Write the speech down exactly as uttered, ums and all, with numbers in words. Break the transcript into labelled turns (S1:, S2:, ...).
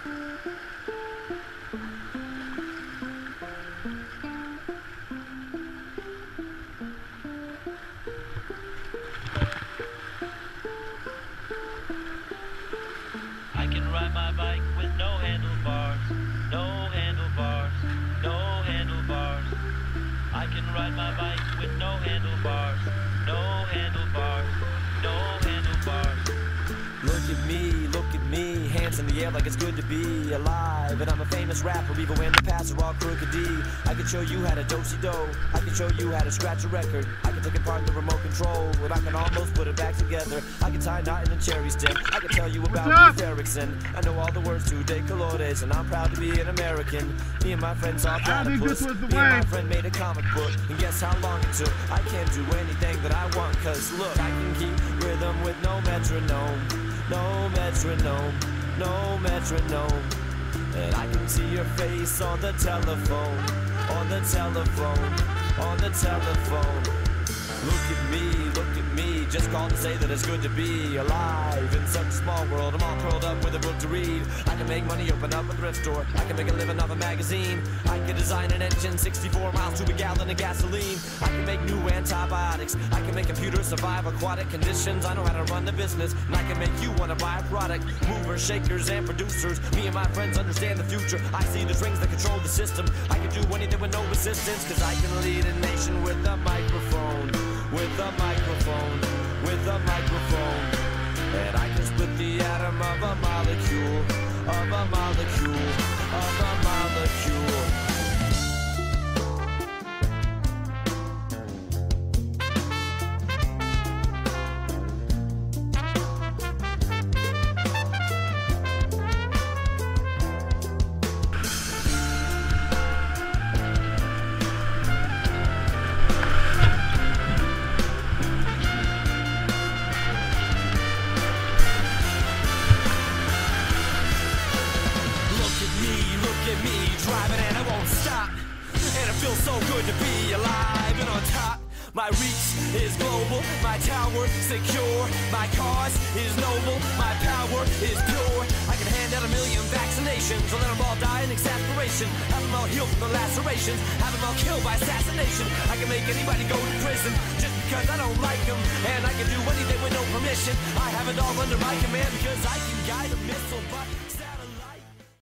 S1: I can ride my bike with no handlebars, no handlebars, no handlebars. I can ride my bike with no handlebars, no handlebars, no handlebars.
S2: Look at me, look at me, hands in the air like it's good to be alive. And I'm a famous rapper even when the paths are all crooked D. I can show you how to do-si-do, I can show you how to scratch a record. I can take apart the remote control, and I can almost put it back together. I can tie a knot in a cherry stem, I can tell you about Beef Erickson. I know all the words to De Colores, and I'm proud to be an American. Me and my friends all platypus, me and my friend made a comic book. And guess how long it took? I can't do anything that I want, cause look, I can keep rhythm with no metronome. No metronome, no metronome. And I can see your face on the telephone, on the telephone, on the telephone. Look at me, look at me, just called to say that it's good to be alive in such a small world. I'm all curled up with a book to read. I can make money, open up a thrift store. I can make a living off a magazine. I can design an engine, sixty-four miles to a gallon of gasoline. I can make new antibiotics. I can make computers survive aquatic conditions. I know how to run the business, and I can make you want to buy a product. Movers, shakers, and producers. Me and my friends understand the future. I see the strings that control the system. I can do anything with no resistance, cause I can lead a nation with a microphone. With a microphone, with a microphone. And I can split the atom of a molecule, of a molecule, of a molecule. Driving and I won't stop, and it feels so good to be alive and on top. My reach is global, my tower secure, my cause is noble, my power is pure. I can hand out a million vaccinations, or let them all die in exasperation. Have them all healed from the lacerations, have them all killed by assassination. I can make anybody go to prison just because I don't like them, and I can do anything with no permission. I have it all under my command because I can guide a missile, but